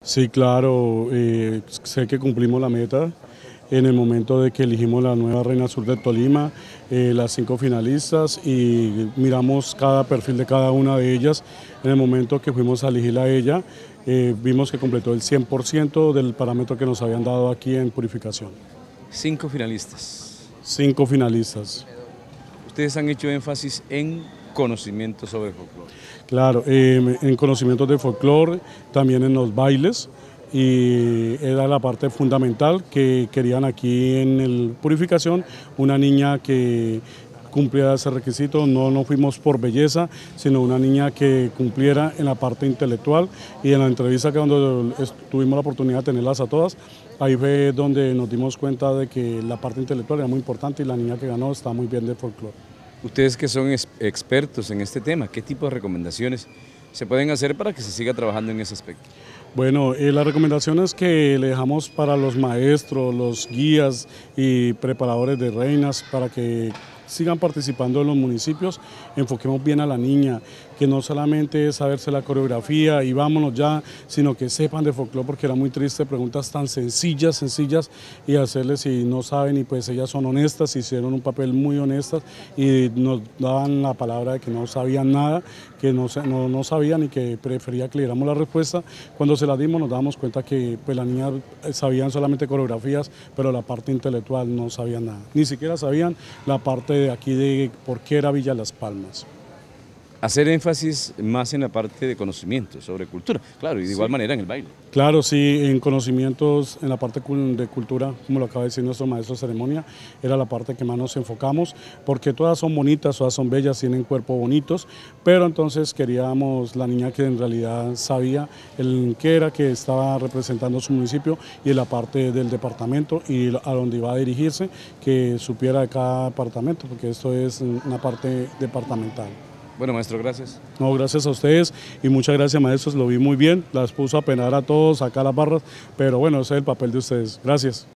Sí, claro, sé que cumplimos la meta en el momento de que elegimos la nueva Reina Sur de Tolima, las 5 finalistas, y miramos cada perfil de cada una de ellas. En el momento que fuimos a elegirla a ella, vimos que completó el 100% del parámetro que nos habían dado aquí en Purificación. 5 finalistas. 5 finalistas. Ustedes han hecho énfasis en conocimiento sobre folclore. Claro, en conocimientos de folclore, también en los bailes, y era la parte fundamental que querían aquí en el Purificación, una niña que cumpliera ese requisito. No fuimos por belleza, sino una niña que cumpliera en la parte intelectual, y en la entrevista que cuando tuvimos la oportunidad de tenerlas a todas, ahí fue donde nos dimos cuenta de que la parte intelectual era muy importante y la niña que ganó está muy bien de folclore. Ustedes que son expertos en este tema, ¿qué tipo de recomendaciones se pueden hacer para que se siga trabajando en ese aspecto? Bueno, las recomendaciones que le dejamos para los maestros, los guías y preparadores de reinas para que sigan participando en los municipios, enfoquemos bien a la niña, que no solamente es saberse la coreografía y vámonos ya, sino que sepan de folclore, porque era muy triste preguntas tan sencillas, y hacerles si no saben, y pues ellas son honestas, hicieron un papel muy honestas y nos daban la palabra de que no sabían nada, que no sabían y que prefería que le diéramos la respuesta. Cuando se la dimos nos damos cuenta que pues las niñas sabían solamente coreografías, pero la parte intelectual no sabían nada, ni siquiera sabían la parte de aquí de por qué era Villa Las Palmas. Hacer énfasis más en la parte de conocimiento sobre cultura, claro, y de igual manera en el baile. Claro, sí, en conocimientos, en la parte de cultura, como lo acaba de decir nuestro maestro de ceremonia, era la parte que más nos enfocamos, porque todas son bonitas, todas son bellas, tienen cuerpos bonitos, pero entonces queríamos la niña que en realidad sabía qué era que estaba representando su municipio y en la parte del departamento y a donde iba a dirigirse, que supiera de cada departamento, porque esto es una parte departamental. Bueno, maestro, gracias. No, gracias a ustedes y muchas gracias, maestros, lo vi muy bien, las puso a penar a todos, acá las barras, pero bueno, ese es el papel de ustedes. Gracias.